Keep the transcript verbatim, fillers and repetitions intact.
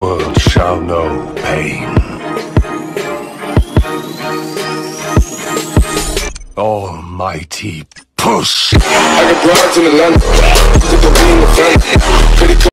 world shall know pain. Almighty push. I got broads in Atlanta.